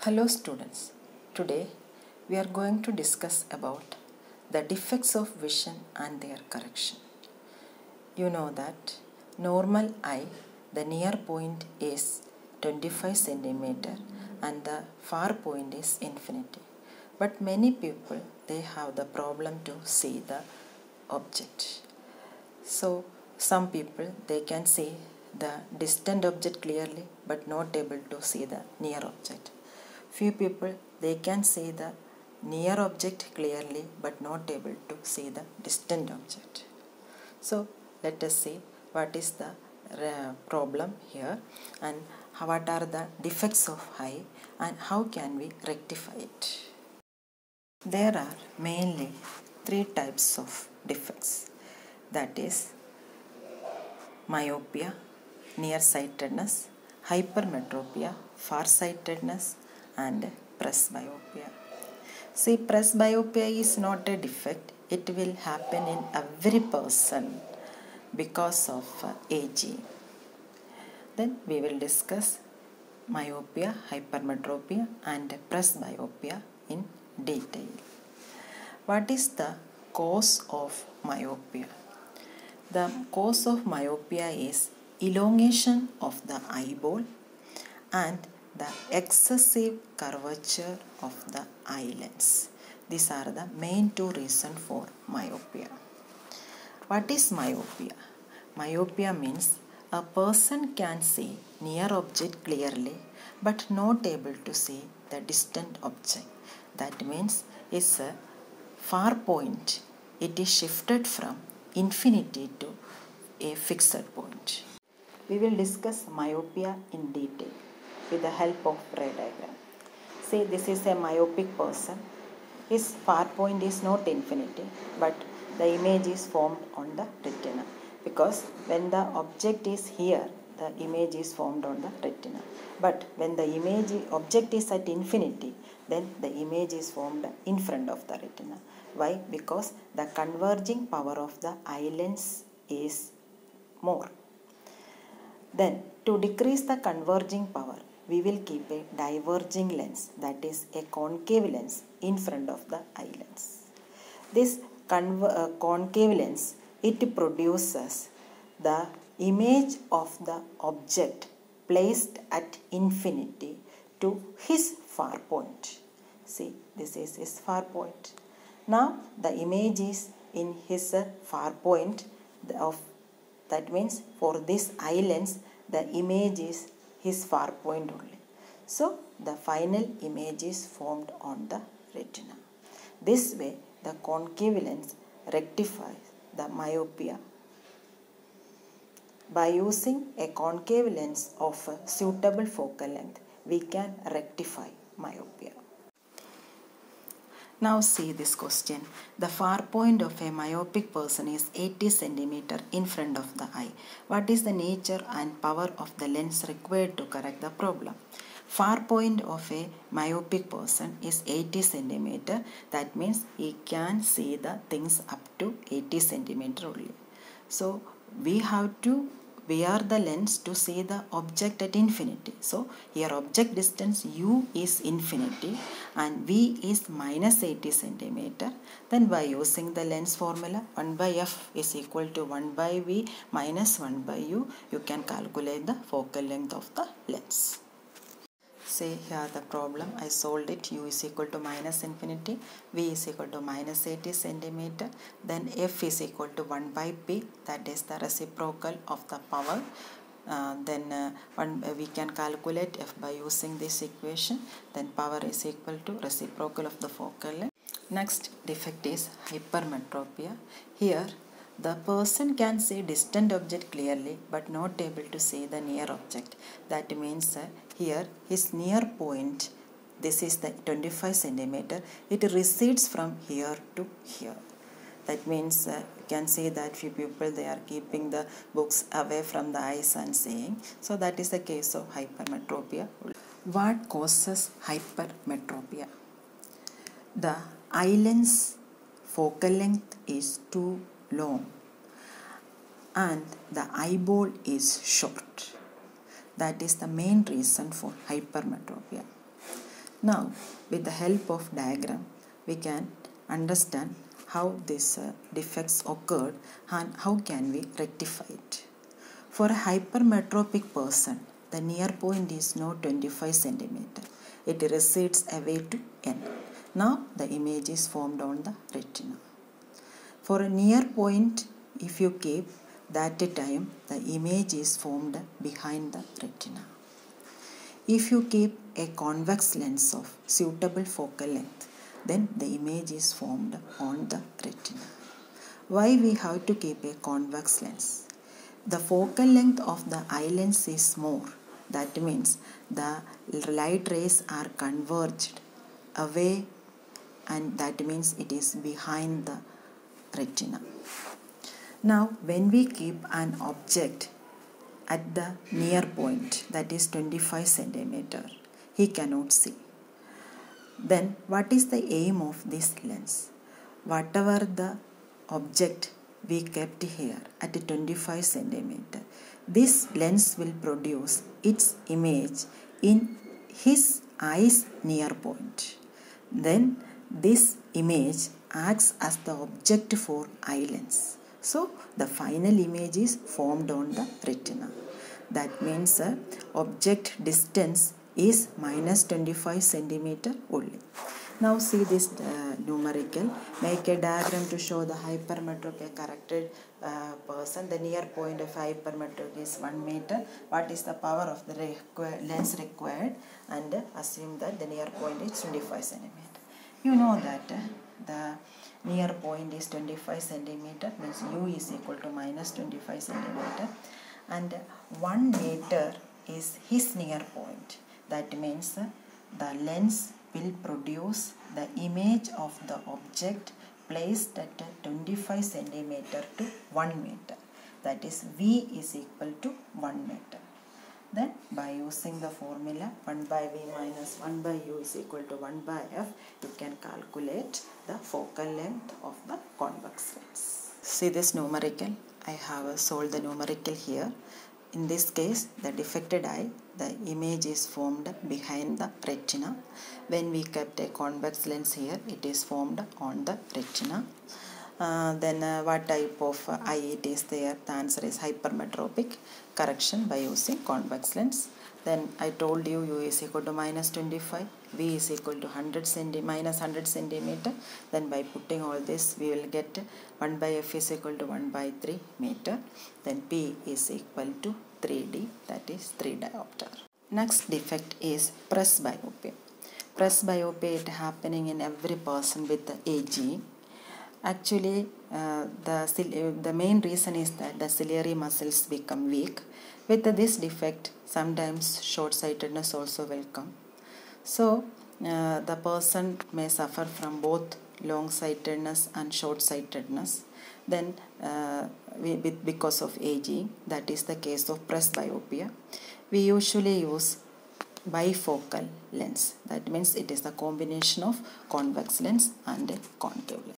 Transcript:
Hello students, today we are going to discuss about the defects of vision and their correction. You know that normal eye, the near point is 25 centimeter and the far point is infinity. But many people, they have the problem to see the object. So some people, they can see the distant object clearly but not able to see the near object. Few people, they can see the near object clearly but not able to see the distant object. So let us see what is the problem here and what are the defects of eye and how can we rectify it. There are mainly three types of defects, that is myopia, nearsightedness, hypermetropia, farsightedness, and presbyopia. See, presbyopia is not a defect. It will happen in every person because of aging. Then we will discuss myopia, hypermetropia, and presbyopia in detail. What is the cause of myopia? The cause of myopia is elongation of the eyeball and the excessive curvature of the eye lens. These are the main two reasons for myopia. What is myopia? Myopia means a person can see near object clearly but not able to see the distant object. That means it's a far point. It is shifted from infinity to a fixed point. We will discuss myopia in detail with the help of ray diagram. See, this is a myopic person. His far point is not infinity, but the image is formed on the retina, because when the object is here, the image is formed on the retina. But when the object is at infinity, then the image is formed in front of the retina. Why? Because the converging power of the eye lens is more. Then, to decrease the converging power, we will keep a diverging lens, that is a concave lens, in front of the eye lens. This concave lens, it produces the image of the object placed at infinity to his far point. See, this is his far point. Now the image is in his far point of, that means for this eye lens the image is his far point only. So the final image is formed on the retina. This way the concave lens rectifies the myopia. By using a concave lens of a suitable focal length, we can rectify myopia. Now see this question. The far point of a myopic person is 80 cm in front of the eye. What is the nature and power of the lens required to correct the problem? Far point of a myopic person is 80 cm. That means he can see the things up to 80 cm only. So we have to wear the lens to see the object at infinity. So here object distance u is infinity and v is minus 80 cm. Then by using the lens formula, 1 by f is equal to 1 by v minus 1 by u, you can calculate the focal length of the lens. Say here the problem, I solved it. U is equal to minus infinity, V is equal to minus 80 cm, then F is equal to 1 by P, that is the reciprocal of the power. We can calculate F by using this equation, then power is equal to reciprocal of the focal length. Next defect is hypermetropia. Here the person can see distant object clearly but not able to see the near object. That means here his near point, this is the 25 cm, it recedes from here to here. That means you can see that few people, they are keeping the books away from the eyes and seeing. So that is the case of hypermetropia. What causes hypermetropia? The eye lens focal length is too long and the eyeball is short. That is the main reason for hypermetropia. Now, with the help of diagram, we can understand how these defects occurred and how can we rectify it. For a hypermetropic person, the near point is now 25 centimeter. It recedes away to n. Now the image is formed on the retina. For a near point, if you keep that time, the image is formed behind the retina. If you keep a convex lens of suitable focal length, then the image is formed on the retina. Why we have to keep a convex lens? The focal length of the eye lens is more. That means the light rays are converged away, and that means it is behind the retina. Now, when we keep an object at the near point, that is 25 centimeter, he cannot see. Then what is the aim of this lens? Whatever the object we kept here at 25 centimeter, this lens will produce its image in his eye's near point. Then this image acts as the object for eye lens. So the final image is formed on the retina. That means object distance is minus 25 centimeter only. Now see this numerical. Make a diagram to show the hypermetropia corrected person. The near point of hypermetropia is 1 meter. What is the power of the lens required? And assume that the near point is 25 centimeter. You know that the near point is 25 centimeter, means u is equal to minus 25 centimeter, and 1 meter is his near point. That means the lens will produce the image of the object placed at 25 centimeter to 1 meter. That is V is equal to 1 meter. Then by using the formula 1 by V minus 1 by U is equal to 1 by F, you can calculate the focal length of the convex lens. See this numerical. I have solved the numerical here. In this case, the defected eye, the image is formed behind the retina. When we kept a convex lens here, it is formed on the retina. Then what type of eye it is there? The answer is hypermetropic correction by using convex lens. Then I told you u is equal to minus 25, v is equal to minus 100 centimeter. Then by putting all this, we will get 1 by f is equal to 1 by 3 meter. Then p is equal to 3d, that is 3 diopter. Next defect is presbyopia. Presbyopia is happening in every person with AG. Actually, the main reason is that the ciliary muscles become weak. With this defect, sometimes short-sightedness also will come. So, the person may suffer from both long-sightedness and short-sightedness. Then, because of aging, that is the case of presbyopia. We usually use bifocal lens. That means it is the combination of convex lens and concave lens.